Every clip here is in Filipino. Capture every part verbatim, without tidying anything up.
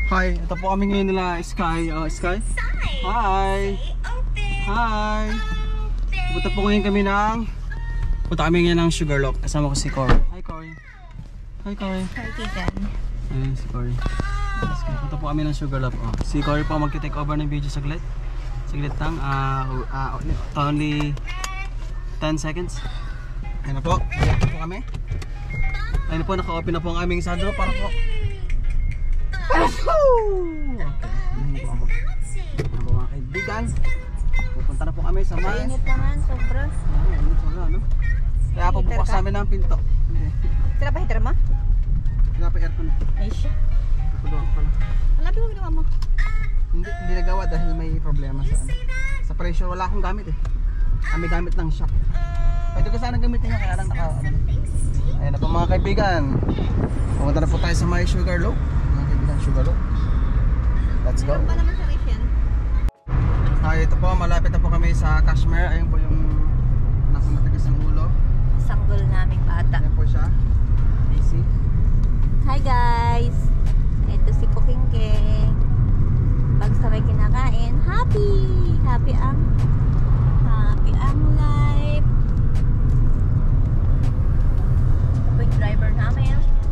Hi, ito po kami ngayon nila Sky. Uh, Sky? Hi! Hi! Punta po ngayon kami ng Punta kami ngayon ng Sugarloaf. Kasama ko si Cory. Hi Cory. Hi Cory. Hi Tigan. Ayan si Cory. Punta po kami ng Sugarloaf. Oh. Si Cory po magti-take over ng video saglit. Saglit lang. Uh, uh, only ten seconds. Ayan na po. Ayan po kami. Ayan na po. Naka-open na po ang aming sadro para po. Okay. Ano po ako? Ano po mga kaibigan? Pupunta na po kami sa may... Init naman, sobra. Ah, init sobra, no? Kaya po bukas namin ng pinto. Sila pa heater mo? Wala pa aircon. Ay siya. Kapuluan pala. Alabi ko ginawa mo? Hindi, hindi nagawa dahil may problema sa ano. Sa pressure wala akong gamit eh. Kami gamit ng shock. Pwede ko sana gamitin niya kaya lang naka... Ano. Ayan na po mga kaibigan. Pumunta na po tayo sa may Sugarloaf. Sugarloaf. Let's go. Pa naman sa Asian. Ah, ito po, malapit na po kami sa Kashmir. Ayun po yung nasa matigas ng ulo. Sanggol naming bata. Ayan po siya. Easy. Hi guys! Ito si Cooking King. Pag sabay kinakain, happy! Happy ang happy ang life. Ito yung driver namin.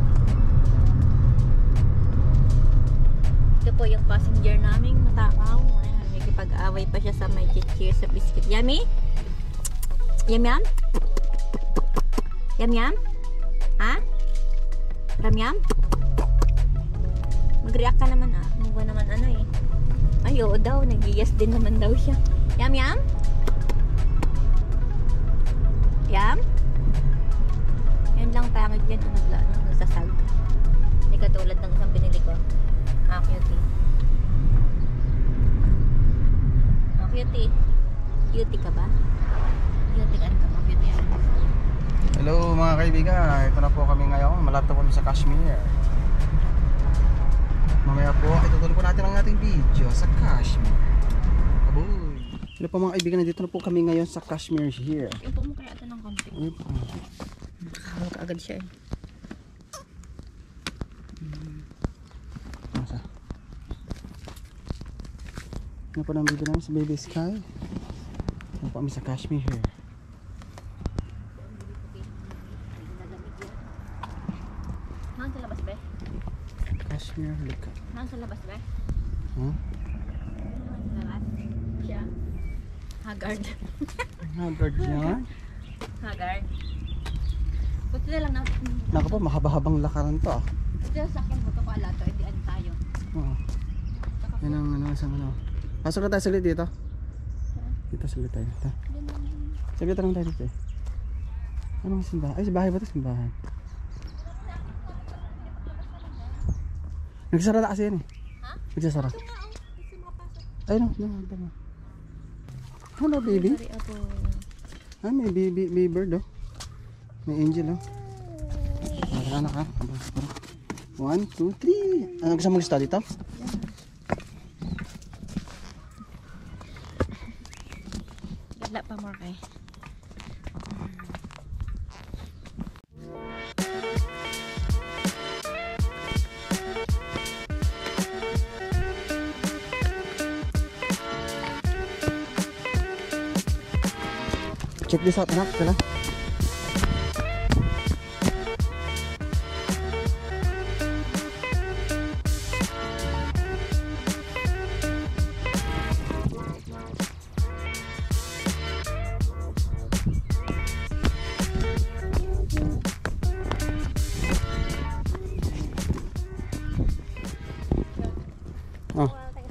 Ito po yung passenger naming matakaw. May kipag-away pa siya sa may chichir sa biscuit. Yummy? Yum yum? Yum yum? Ha? Ram yum? Mag-react ka naman ah. Mukha naman ano eh. Ay oo daw. Nag-yes din naman daw siya. Yum yum? Yum? Yan lang pangit yan. Nagla, nagsasag. Hindi katulad ng isang binili ko. Ah, cutie. Ah, cutie. Cutie ka ba? Cutie ka ka ba? Cutie yan. Hello mga kaibigan. Ito na po kami ngayon. Malapit po kami sa Kashmir. Mamaya po, itutuloy po natin ang ating video sa Kashmir. Aboy! Hello po mga kaibigan. Dito na po kami ngayon sa Kashmir here. Ito mo kaya ito ng konti. Ano po? Makakawal ka agad siya eh. Ano po ng video namin sa Baby Sky. Ano po kami sa Kashmir here. Nang sa labas ba? Kashmir, look. Nang sa labas ba? Huh? Nang sa labas? Siya. Haggard. Haggard yan. Haggard. Buti na lang na. Naku po, mahaba-habang lakaran to ah. Buti na sa akin mo ito ko alato. Hindi ano tayo. Oo. Yan ang ano, isang ano. Pasok na tayo saglit dito. Dito saglit tayo. Dito. Saglit lang tayo dito eh. Anong simbahan? Ay, simbahan ba ito? Simbahan. Nagsara na kasi yan eh. Ha? Nagsasara. Ito nga oh. Gusto makapasok. Ay no, no, no, no. Hello baby. Sorry ako. Ah, may baby, baby bird oh. May angel oh. Para anak ha. One, two, three. Ano gusto mo gusto dito? Wala pa more kay. Check this out anak, kala. Oh.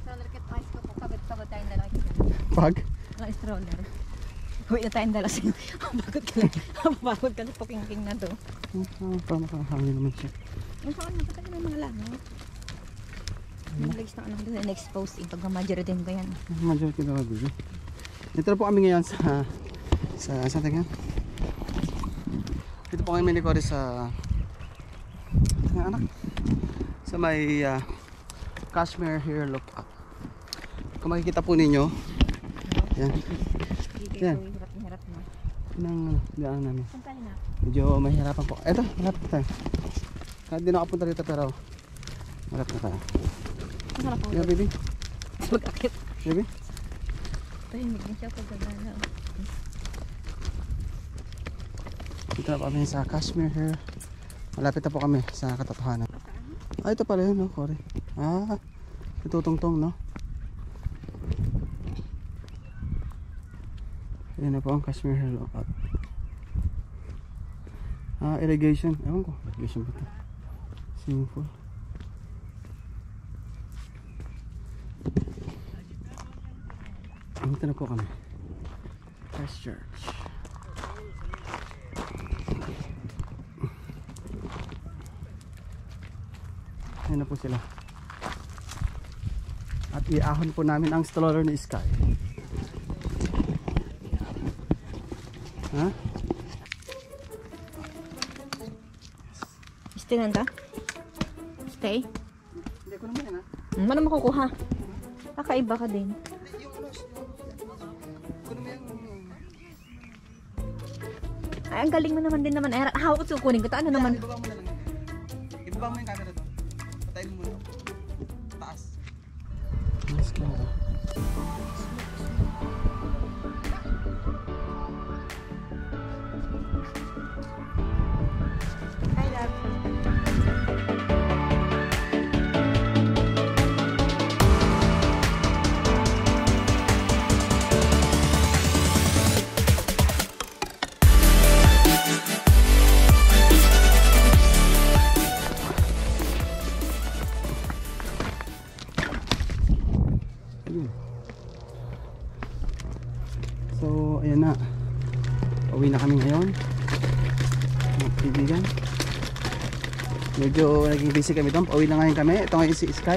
Pag? Ang stroller. Huwag na tayong dala sa'yo. Bakit ka lang? Bakit ka sa Cooking na to? Oh, parang makakahangin naman siya. Ang saan na patay na mga langaw. Ang legs na ano doon. Expose. Pagka-majority din ko yan. Majority daw baby. Dito na po kami ngayon sa sa saan tayo? Dito po kami may likod sa sa anak. Sa may uh, Kashmir here look up. Kung makikita po ninyo, yan. Yan. Hirap-hirap mo. Nang daan namin. Saan tayo na? Medyo mahirapan po. Eto, malapit tayo. Kahit di nakapunta dito pero malapit na tayo. Masarap ang Yeah, baby. mag-akit. Baby. Tahimik na siya pag gagana. Dito na po kami sa Kashmir here. Malapit na po kami sa katotohanan. Ah, ito pala yun, no, Cory. Ah, itutungtong, no? Ayan na po ang Kashmir here lookout. Ah, irrigation. Ewan ko, irrigation ba ito? Swimming pool. Dito na po kami. Christchurch. Ayan na po sila. At iahon po namin ang stroller ni Sky. Ha? Stay lang ka? Stay? Hindi ko naman yan, ha? Ano naman makukuha? Kakaiba ka din. Ay, ang galing mo naman din naman. Ay, hawak ko kukunin ko. Ano naman? Ibaba mo na lang. Ibaba mo yung camera doon. Patayin mo muna. Taas. Let's go. Hi, love. Ayun. So, ayan na. Pauwi na kami ngayon. Mga kaibigan. Medyo naging busy kami doon. Pauwi na ngayon kami. Ito ngayon si Sky.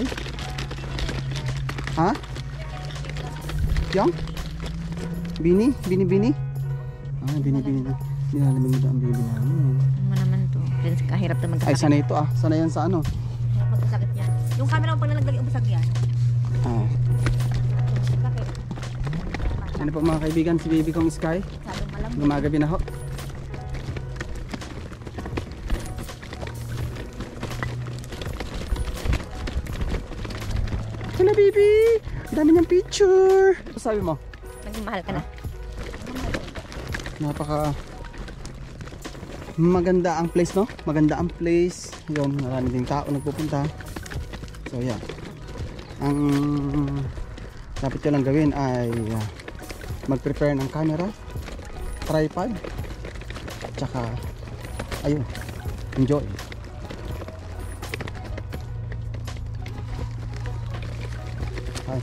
Ha? Yang? Bini? Bini Bini? Ah, Bini Bini na. Nilalamig mo daw ang baby namin. Ano naman to? Kahirap naman Ay, kasakit. sana ito ah. Sana yan sa ano. Hirap magkasakit yan. Yung camera mo pag nalaglag yung basag yan. Ah. Sakit. Ano po mga kaibigan, si baby kong Sky. Masyadong malambot. Gumagabi na ho. Hello baby! Ang dami niyang picture! Ano sabi mo? Naging mahal ka na. Napaka maganda ang place, no? Maganda ang place. Yun, marami ding tao nagpupunta. So yeah. Ang dapat ko lang gawin ay uh, mag-prepare ng camera, tripod, tsaka ayun, enjoy. Hi.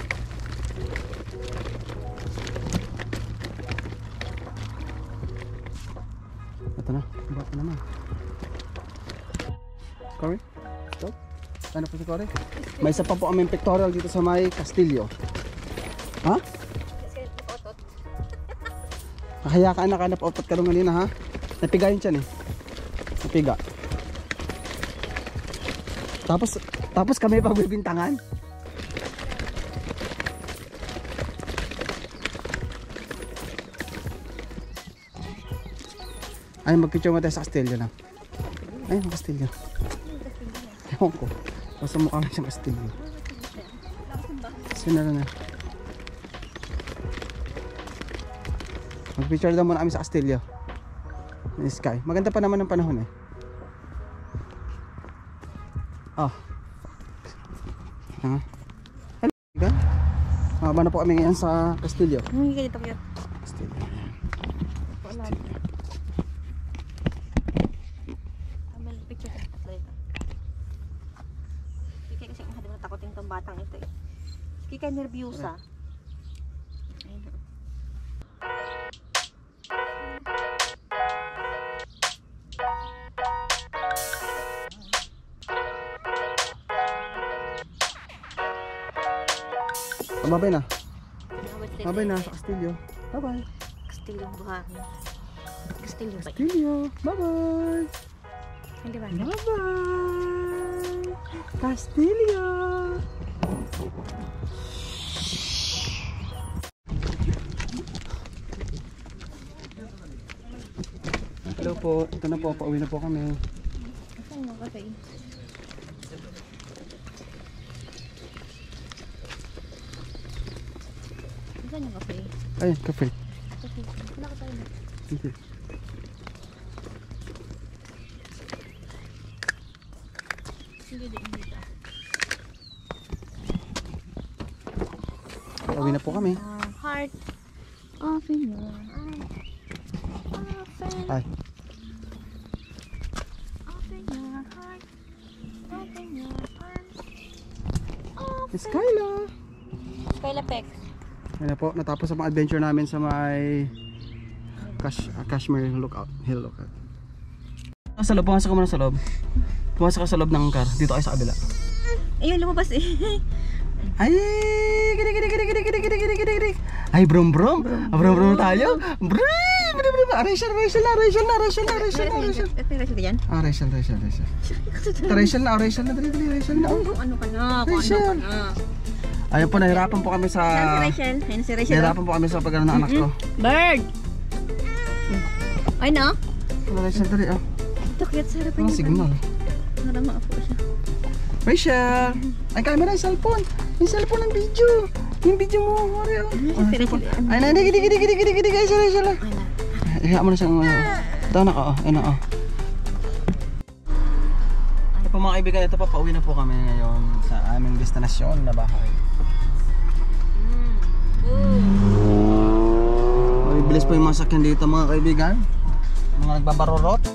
Ito na, iba pa naman. Cory? Stop. Ano po si Cory? May isa pa po aming pictorial dito sa may Castillo. Ha? Kaya ka anak, nap-otot ka nung kanina ha? Napiga yun siya eh. Napiga. Tapos, tapos kami pagbibintangan. Ay, mag-picture mo tayo sa Castillo na. Ay, ang Castillo. Ewan ko. Basta mukha lang siyang Castillo. Sinara na. Mag-picture daw muna kami sa Castillo. Yung sky. Maganda pa naman ang panahon eh. Oh. Ah. Hello. Gan. Mababa na po kami ngayon sa Castillo. Hindi ka dito kaya. Castillo. Wala. Kamel, picture ka dito. Kikay kasi kung hindi mo natakotin itong batang ito eh. Kikay nervyosa. Ayun. Oh, babay na. Babay na sa Castillo. Bye-bye. Castillo buhangin. Castillo ba? Castillo. Bye-bye. Hindi ba? Bye-bye. Castillo. Hello po. Ito na po. Pauwi na po kami. Saan mo kasi? Saan yung kape? Ay, kape. Kape. Wala ka tayo. Sige. Sige din dito. Uwi na po kami. Uh, heart. Open your eyes. Open. Ay. Open your heart. Open your arms. Open. Skyla. Skyla Pex. Ayun na po, natapos ang mga adventure namin sa may Kash, uh, Kashmir Lookout, Hill Lookout. Sa loob, pumasok ka muna sa loob. Pumasok ka sa loob ng car. Dito kayo sa kabila. Ayun, lumabas eh. Ay, gini gini gini gini gini gini gini gini. Ay, brum brum. Ah, brum brum tayo. Brum brum brum. Ah, Rachel, Rachel na, Rachel na, Rachel na, Rachel na, Rachel. Ito yung Rachel ka dyan? Ah, Rachel, Rachel, Rachel. Rachel na, Rachel na, dali, dali, Rachel na. Kung ano ka na, kung ano Rachel. ka na. Ayun po, nahirapan po kami sa... Saan si Rachel? Ayun si Rachel. Nahirapan po kami sa pagano ng anak ko. Bird! Ay na? Ano, Rachel, dali, ah. Ito, cute sa harapan Ang niya. signal. Narama ako siya. Rachel! Ay, camera, yung cellphone. Yung cellphone ng video. Yung video mo, Mario. Ah, si Rachel. Ay, na, gidi, gidi, gidi, gidi, gidi, guys, Rachel. Ay na. Iha mo na siyang, ano. Ito na ka, oh. Ayun na, oh. Ay, po mga kaibigan, ito pa, pauwi na po kami ngayon sa aming destinasyon na bahay. Ay, bilis po yung mga sakyan dito, mga kaibigan. Mga nagbabarorot.